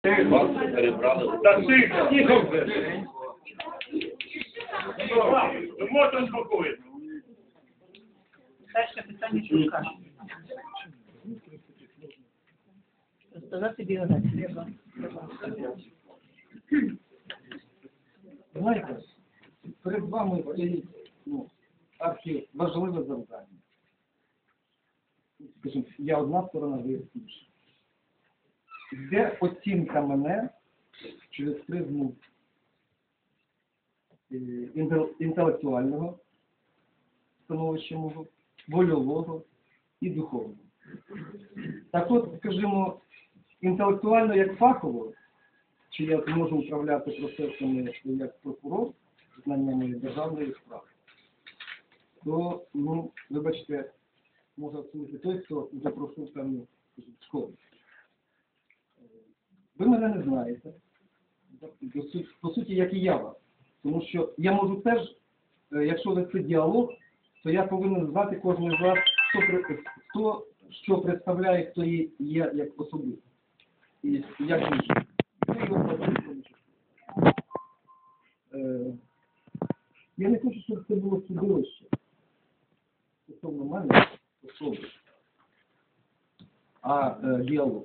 Вас перебрали. Та тихо вже. Можна спокійно. Перше питання Чулка. Розказати біографію. Знаєте, перед вами стоїть важливе завдання. Скажімо, я одна сторона, ви інша. Де оцінка мене через призму інтелектуального становища мого, вольового і духовного. Так от, скажімо, інтелектуально як фахово, чи я зможу управляти процесами як прокурор, знаннями державної справи, то, вибачте, може оцінити той, хто вже пройшов певну школу. Ви мене не знаєте, по суті, як і я вас. Тому що я можу теж, якщо вести діалог, то я повинен знати кожен з вас, хто що представляє, хто є як особисто. І як більше. Я не хочу, щоб це було судилище. Стосовно мене, особи. А діалог.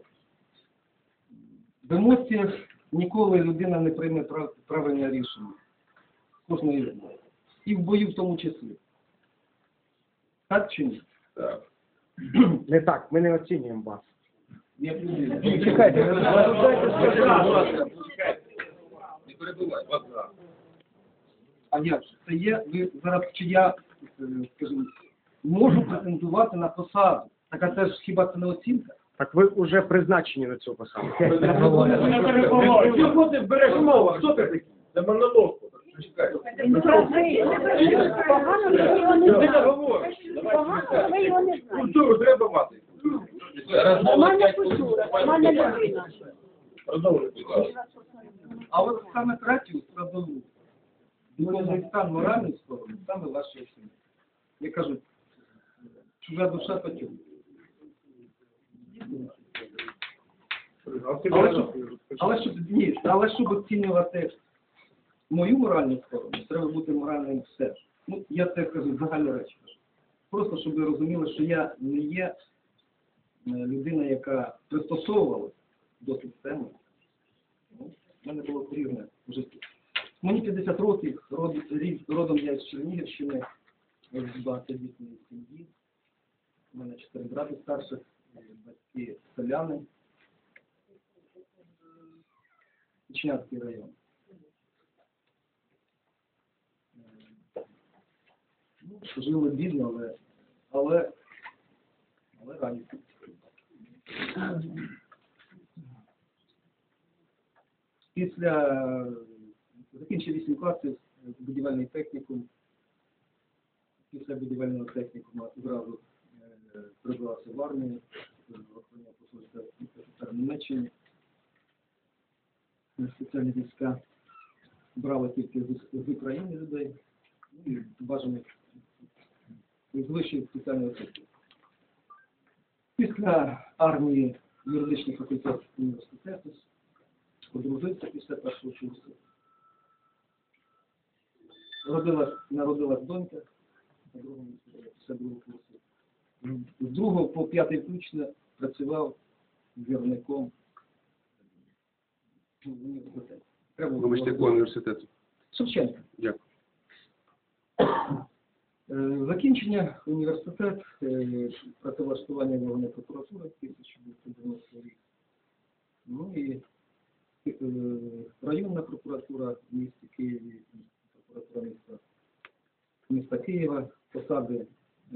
В емоціях ніколи людина не прийме правильне рішення. Кожної людини. І в бою в тому числі. Так чи ні? Так. Не так, ми не оцінюємо вас. Як людина. Чекайте, Не перебувай, вас. А як же? Це є, ви зараз, чи я, скажімо, можу претендувати на посаду. Так а це ж хіба це не оцінка? Так ви вже призначені на цю посаду. Не перебувай. Чого ти береш мову? Хто ти такий? Це монолог. Погано, ви його не знаєте. Культуру треба мати. Нормальна культура, нормальна людина. Продовжуйте. А от саме третю складову, духовний стан, моральний сторони, саме ваші оцінки. Я кажу, чужа душа потім. Але щоб оцінювати мою моральну сторону, треба бути моральним все. Ну, я це кажу, загальні речі. Просто, щоб ви розуміли, що я не є людина, яка пристосовувалася до системи. Ну, в мене було різне в житті. Мені 50 років, родом я з Чернігівщини, з багатодітної сім'ї. У мене 4 брати старших, батьки селяни. Ічнянський район. Ну, жили бідно, але раді. Після закінчив 8 класів будівельний технікум. Після будівельного технікуму одразу прибрався в армію, охороняв посольство в Німеччині. Спеціальні війська брали тільки з України людей, ну і бажаних з вищої спеціальної освіти. Після армії юридичний факультет університету, одружився після першого курсу. Народилась донька після другого курсу. З другого по 5-й включно працював вірником в університеті. Вибачте, якого університету? Шевченка. Дякую. Закінчення університет, працевлаштування головної прокуратури 1990 рік. Ну і районна прокуратура в місті Києві, прокуратура міста Києва, посади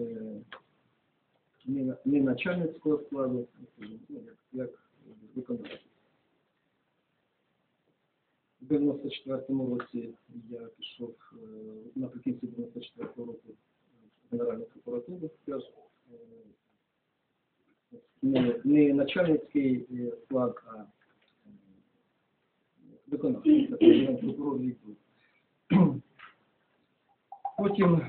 не начальницького складу, як виконавець. У 94-му році я пішов наприкінці 94-го року в Генеральну прокуратуру, теж не начальницький склад, а виконавчий, тобто прокурор відділу. Потім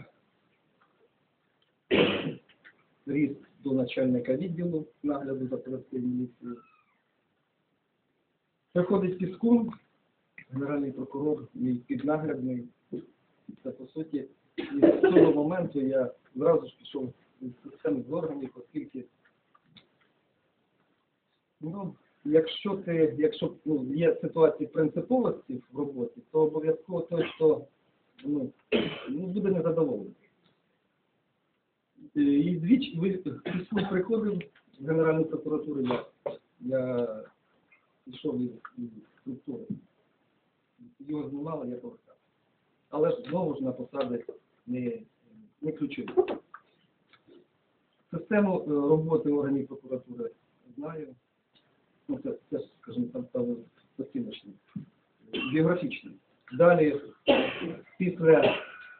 ріс до начальника відділу нагляду за поліцією міліцією. Приходить Піскун, генеральний прокурор, мій піднаглядний. Це, по суті, і з цього моменту я зразу ж пішов з системи з органів, оскільки, ну, якщо є ситуації принциповості в роботі, то обов'язково той, хто буде незадоволений. І двічі Піскун приходив в Генеральну прокуратуру, я пішов із структури. Його знімали, я повертав. Але ж знову ж на посади не ключові. Систему роботи органів прокуратури знаю. Ну, це скажімо, там оціночний, біографічний. Далі, після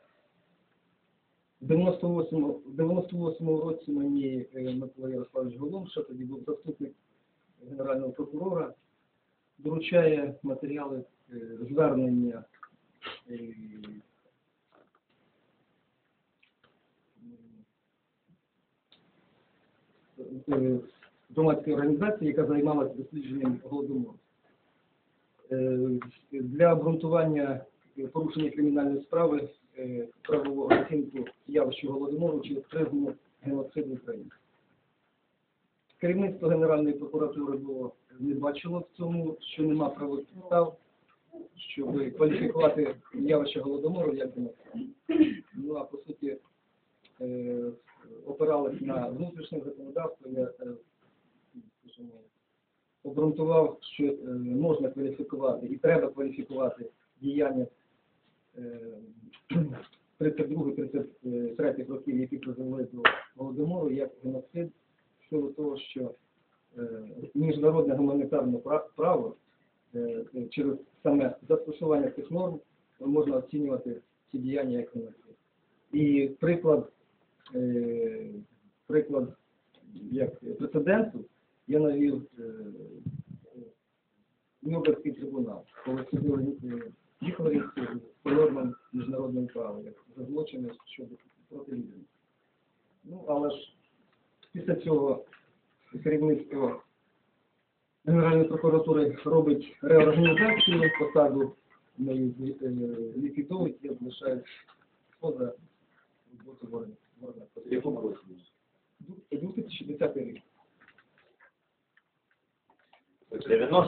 98-му році мені Микола Ярославович Голомша, тоді був заступник Генерального прокурора, доручає матеріали звернення громадської організації, яка займалася дослідженням Голодомору. Для обґрунтування порушення кримінальної справи правову оцінку явища Голодомору через призму геноциду України. Керівництво Генеральної прокуратури не бачило в цьому, що нема правових підстав, щоб кваліфікувати явище Голодомору як геноцид. Ну, а по суті, опирались на внутрішнє законодавство, я обґрунтував, що можна кваліфікувати і треба кваліфікувати діяння 32-33 років, які призвели до Голодомору, як геноцид, щодо того, що міжнародне гуманітарне право через саме застосування цих норм можна оцінювати ці діяння як геноцид. І приклад як прецеденту я навів Нюрнберзький трибунал, коли судили їхніх по нормам міжнародного права, як за злочини щодо проти людини. Ну, але ж після цього керівництво Генеральної прокуратури робить реорганізацію, посаду мою ліквідовують, я залишаюсь поза роботу в органах. Яку року? 2010 рік. 90